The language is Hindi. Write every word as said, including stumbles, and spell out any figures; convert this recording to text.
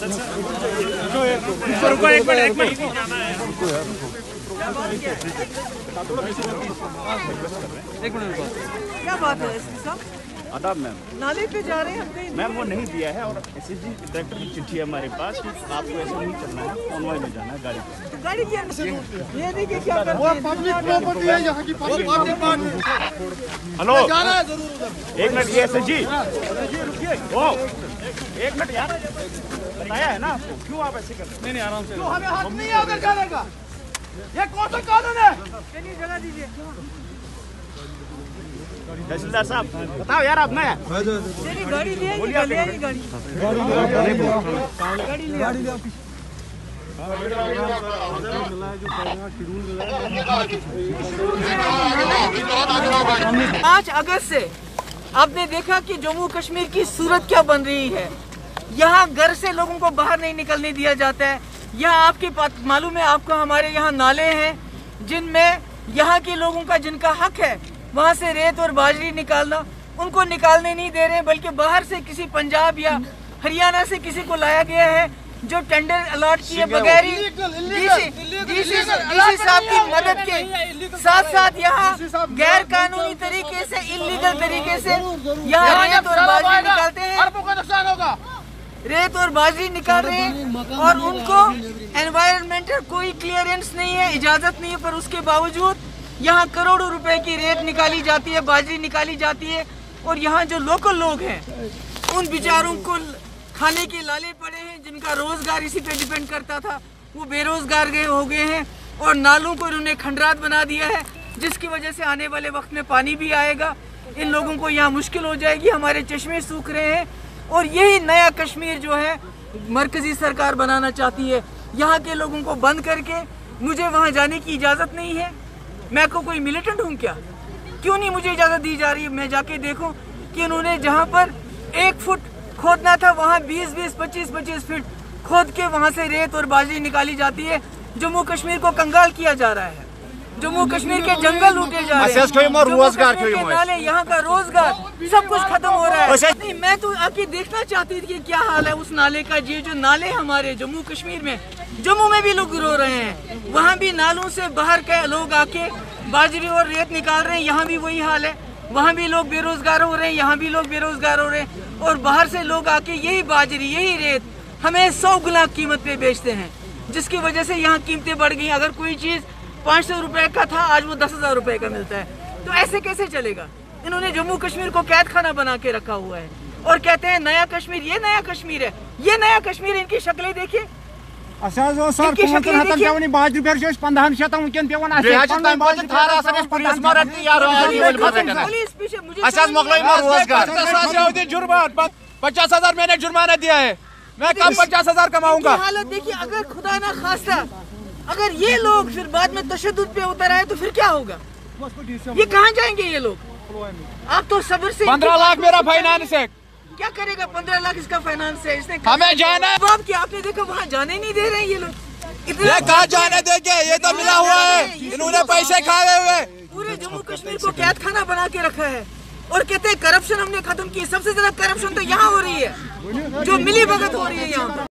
रुको एक मिनट एक मिनट एक मिनट क्या बात है एसपी साहब? आदाब मैम। नाले पे जा रहे हैं मैम वो नहीं दिया है और एसएसजी डायरेक्टर की चिट्ठी है हमारे पास कि आपको ऐसा नहीं करना है, कॉन्वॉय में जाना है गाड़ी पे। तो गाड़ी के अंदर ये नहीं कि क्या करते हैं पब्लिक प्रॉपर्टी है यहाँ की पब्लिक हेलो जाना है जरूर उधर। एक मिनट ये एसएसजी रुकिए ओ एक मिनट यार बताया है ना आपको, क्यों आप ऐसे कर रहे हो? नहीं नहीं आराम से हमें हक नहीं है उधर जाने का। ये कौन सा कानून है? चलिए जगह दीजिए। तहसीलदार साहब बताओ यार आप मैं चलिए गाड़ी ले आइए, ले आइए गाड़ी गाड़ी ले गाड़ी ले पाँच अगस्त से आपने देखा कि जम्मू कश्मीर की सूरत क्या बन रही है। यहाँ घर से लोगों को बाहर नहीं निकलने दिया जाता है। यहाँ आपके मालूम है आपको, हमारे यहाँ नाले हैं जिनमें यहाँ के लोगों का जिनका हक है वहाँ से रेत और बाजरी निकालना, उनको निकालने नहीं दे रहे हैं, बल्कि बाहर से किसी पंजाब या हरियाणा से किसी को लाया गया है जो टेंडर अलॉट किए बगैर ही डीसी साहब की मदद के साथ साथ यहाँ गैर कानूनी तरीके से, इलीगल तरीके से यहाँ रेत और बाजरी निकालते हैं, रेत और बाजरी निकाल रहे हैं और उनको एनवायरमेंटल कोई क्लियरेंस नहीं है, इजाजत नहीं है, पर उसके बावजूद यहाँ करोड़ों रुपए की रेत निकाली जाती है, बाजरी निकाली जाती है और यहाँ जो लोकल लोग हैं उन बेचारों को खाने के लाले पड़े हैं, जिनका रोजगार इसी पे डिपेंड करता था, वो बेरोजगार गए हो गए हैं और नालों को इन्होंने खंडरात बना दिया है, जिसकी वजह से आने वाले वक्त में पानी भी आएगा, इन लोगों को यहाँ मुश्किल हो जाएगी, हमारे चश्मे सूख रहे हैं और यही नया कश्मीर जो है मरकजी सरकार बनाना चाहती है। यहाँ के लोगों को बंद करके मुझे वहाँ जाने की इजाज़त नहीं है। मैं को कोई मिलिटेंट हूँ क्या? क्यों नहीं मुझे इजाज़त दी जा रही है? मैं जाके देखूँ कि उन्होंने जहाँ पर एक फुट खोदना था वहाँ बीस बीस पच्चीस पच्चीस फीट खोद के वहाँ से रेत और बाजरी निकाली जाती है। जम्मू कश्मीर को कंगाल किया जा रहा है, जम्मू कश्मीर के जंगल लूटे जा रहे हैं, जम्मू कश्मीर के नाले, यहाँ का रोजगार सब कुछ खत्म हो रहा है। नहीं, मैं तो आके देखना चाहती थी कि क्या हाल है उस नाले का। ये जो नाले हमारे जम्मू कश्मीर में, जम्मू में भी लोग रो रहे हैं, वहाँ भी नालों से बाहर के लोग आके बाजरी और रेत निकाल रहे हैं, यहाँ भी वही हाल है, वहाँ भी लोग बेरोजगार हो रहे हैं, यहाँ भी लोग बेरोजगार हो रहे हैं और बाहर से लोग आके यही बाजरी यही रेत हमें सौ गुना कीमत पे बेचते हैं, जिसकी वजह से यहाँ कीमतें बढ़ गई। अगर कोई चीज़ पाँच सौ रुपए का था आज वो दस हजार रुपए का मिलता है, तो ऐसे कैसे चलेगा? इन्होंने जम्मू कश्मीर को कैद खाना बना के रखा हुआ है और कहते हैं नया कश्मीर। ये नया कश्मीर है, ये नया कश्मीर, इनकी शक्लें देखिए। पचास हजार मैंने जुर्माना दिया है, मैं कब पचास हजार कमाऊंगा? हालत देखिए, अगर खुदा ना खास्ता अगर ये लोग फिर बाद में तशद्दुद पे उतर आए तो फिर क्या होगा? ये कहाँ जाएंगे ये लोग? आप तो सब्र से। पंद्रह लाख मेरा फाइनेंस है। क्या करेगा? पंद्रह लाख इसका फाइनेंस है, इसने हमें जाना है। बाप की आपने देखा वहाँ जाने नहीं दे रहे हैं ये लोग। ये कहाँ जाने देंगे? ये तो मिला हुआ है, इन्होंने पैसे खाए हुए। पूरे जम्मू कश्मीर को कैद खाना बना के रखा है और कहते हैं करप्शन हमने खत्म की। सबसे ज्यादा करप्शन तो यहाँ हो रही है, जो मिली भगत हो रही है यहाँ।